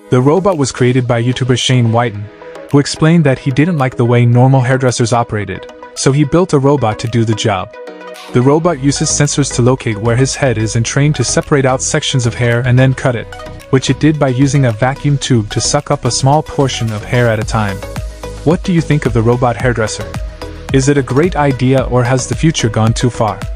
The robot was created by YouTuber Shane Wighton, who explained that he didn't like the way normal hairdressers operated, so he built a robot to do the job. The robot uses sensors to locate where his head is and trained to separate out sections of hair and then cut it, which it did by using a vacuum tube to suck up a small portion of hair at a time. What do you think of the robot hairdresser? Is it a great idea or has the future gone too far?